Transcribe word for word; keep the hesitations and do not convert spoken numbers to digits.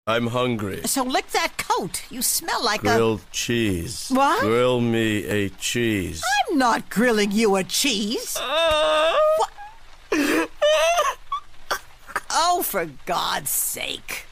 I'm hungry. So lick that coat. You smell like Grilled cheese. What? Grill me a cheese. a... I'm not grilling you a cheese. What? Oh, for God's sake.